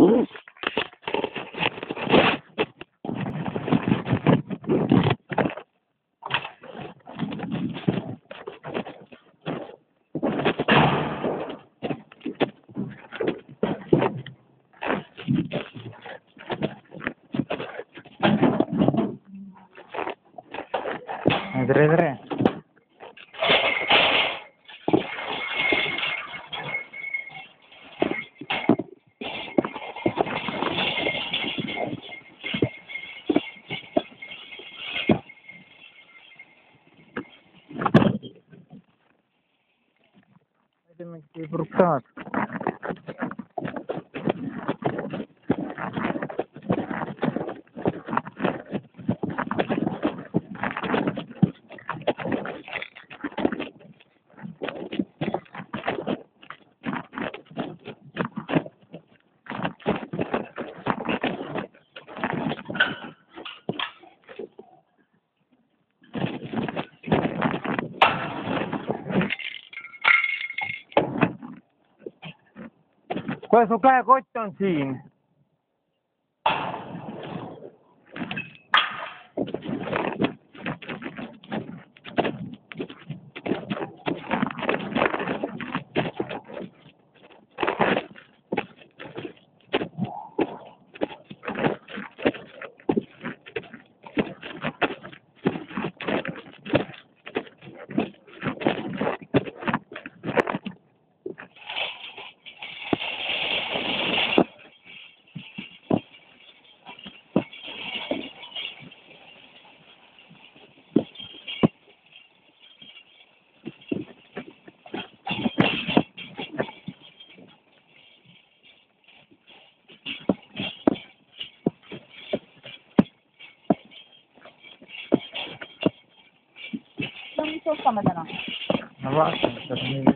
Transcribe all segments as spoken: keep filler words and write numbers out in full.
ಇದ್ರೆ ಇದ್ರೆ fructat. Kuule, su käekott on siin. Non so come da no. Ma basta, sta finendo.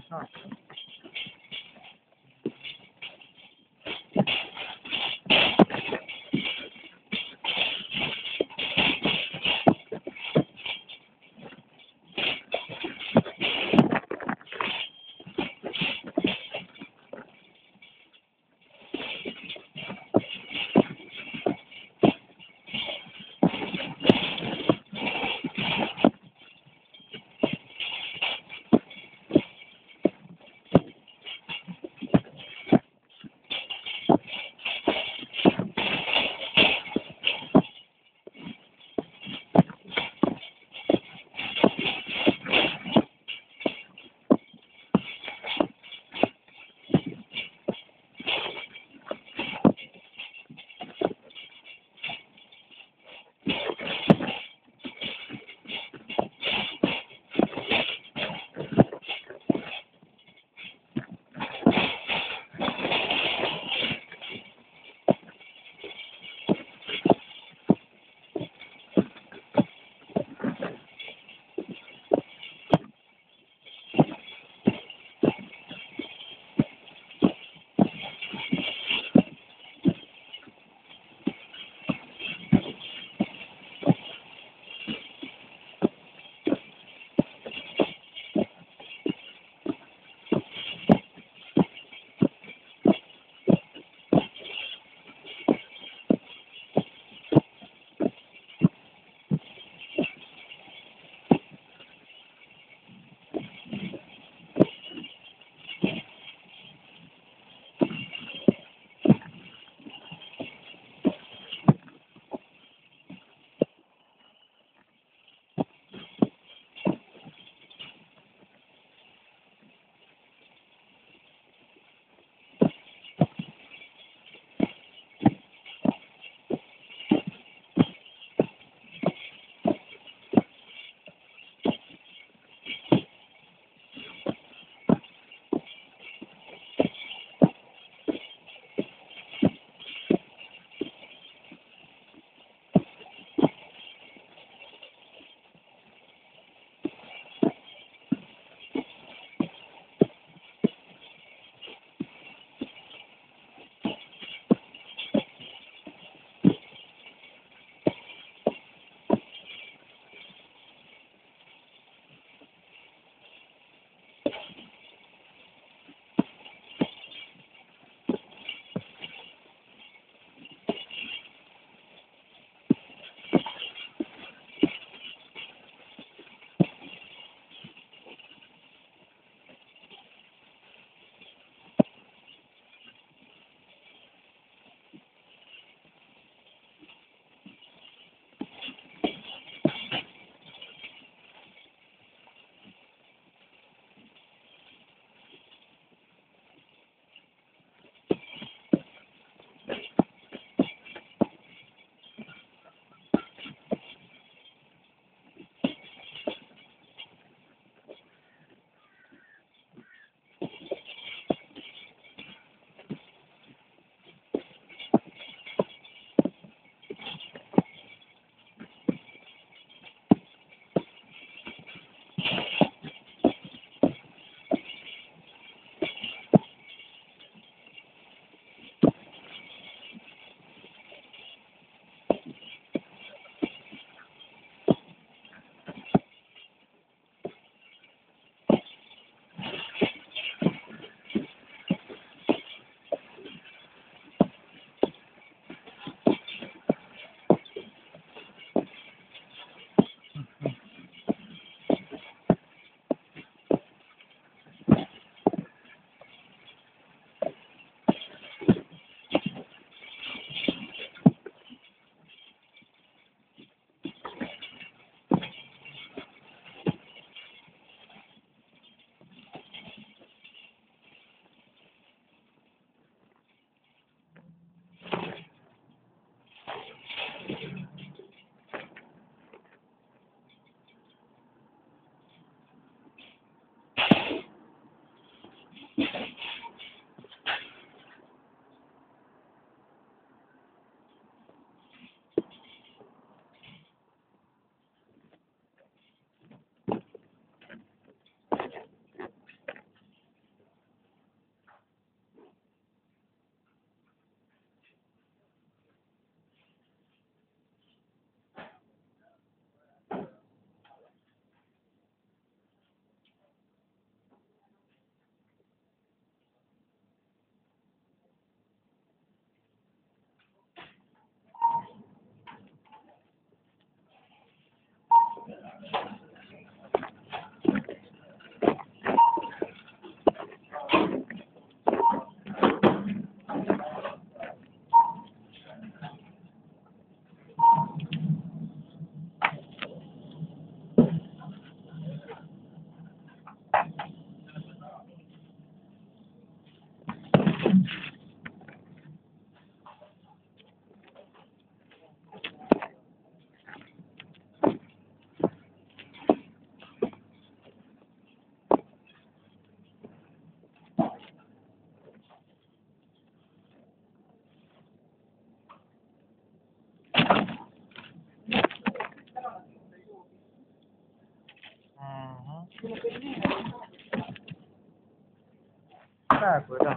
Bago lang.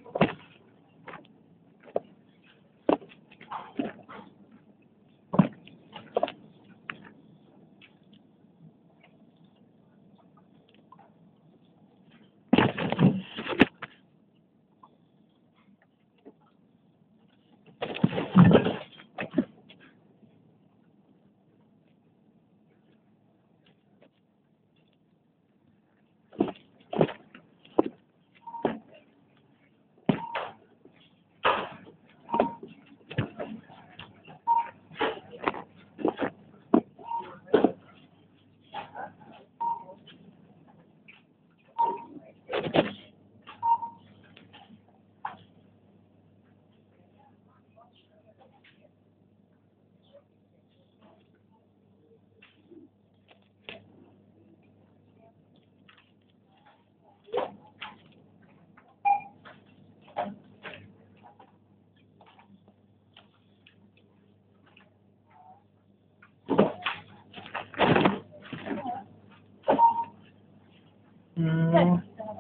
Hmm.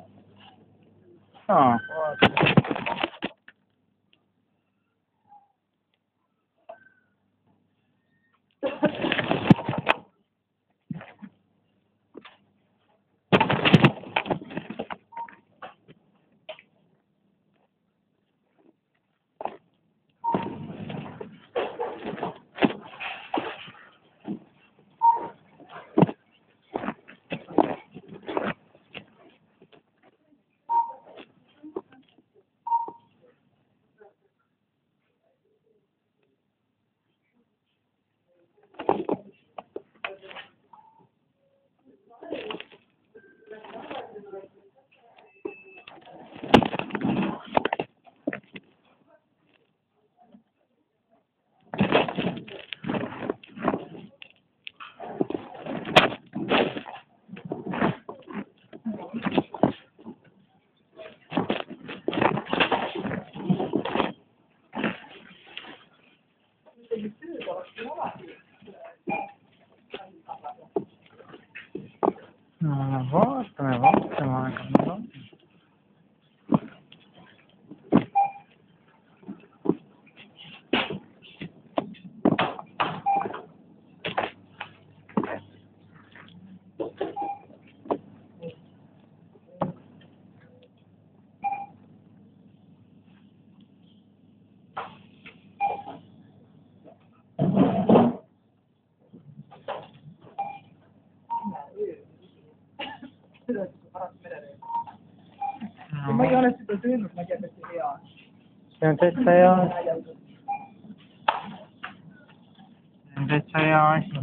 Ah. Una volta, una volta, manca una volta. Ma ei ole seda söönud, ma ei tea, kas see hea on. See on täitsa hea asi. See on täitsa hea asi.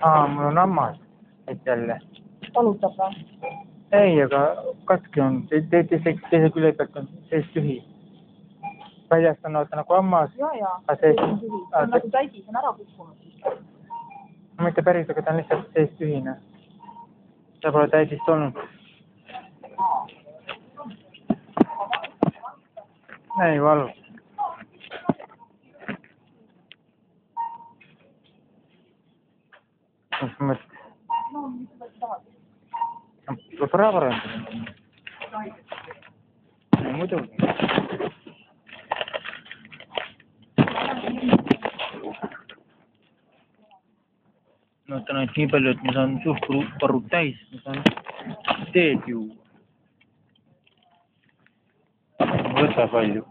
aa, mul on hammas. Et jälle. Valutab või? Ei, aga katki on. Teise, teise külje pealt on sees tühi. Väljast on vaata nagu hammas. Ja, ja. Aga sees... See on nagu täidis, on ära kukkunud. Ma mitte päris, aga ta on lihtsalt sees tühine. Ta pole täidist olnud. Ei valu. Mis mõttes? No, mis sa tahad? Tuleb ära parandada. Ei muidugi. No võtan ainult nii palju, et ma saan suhkruvarud täis. Ma saan teed juua. Võta palju.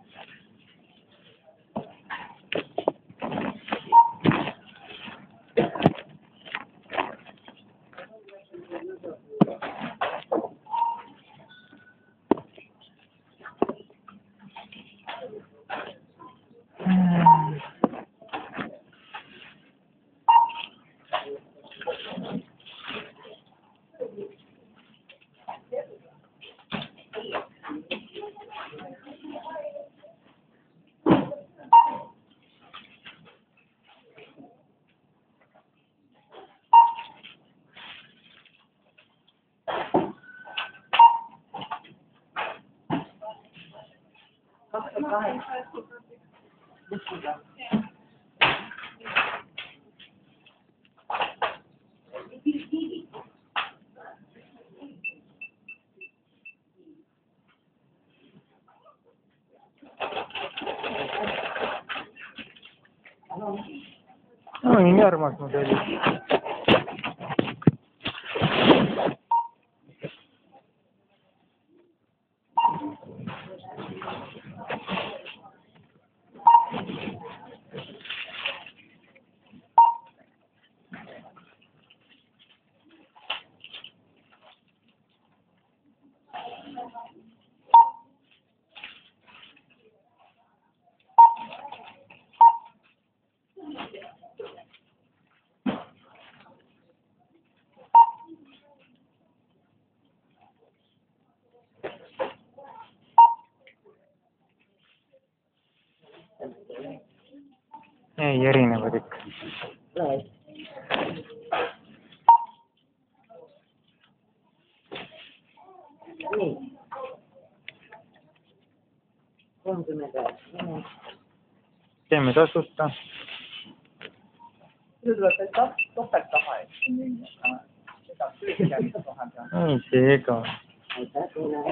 No nii armas mu teeli. Ei, erinevad ikka. Nii. kolmkümmend üheksa. Teeme tasuta. Nüüd tuleb veel topelt taha, et seda töökämist vahepeal. Ei, seega. Aitäh sulle.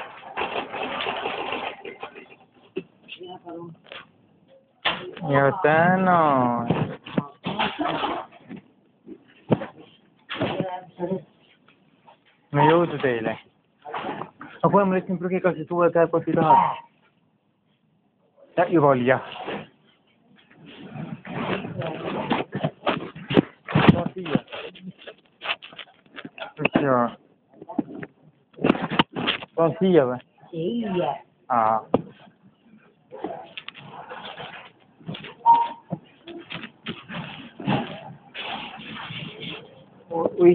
Ja palun. Ja tänan. No jõudu teile. Aga kui ma lihtsalt prügikastis uue käeposti tahad? Ja, juba oli jah. Saa siia. Mis jaa? Saa siia või? Siia. Aa. Ui.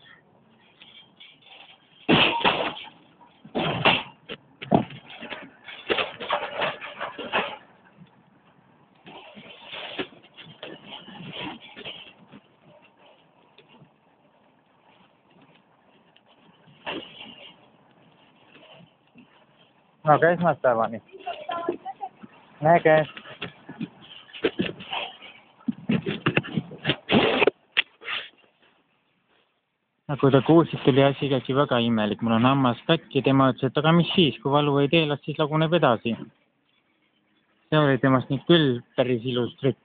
Aga esmaspäevani. Näge. Nagu te kuulsite, oli asi käsi väga imelik. Mul on hammas katki ja tema ütles, et aga mis siis, kui valu ei tee, las siis laguneb edasi. See oli temast nii küll päris ilus trikk.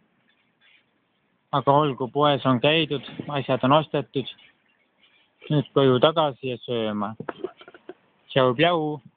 Aga olgu, poes on käidud, asjad on ostetud. Nüüd koju tagasi ja sööma. Tšau, pljau!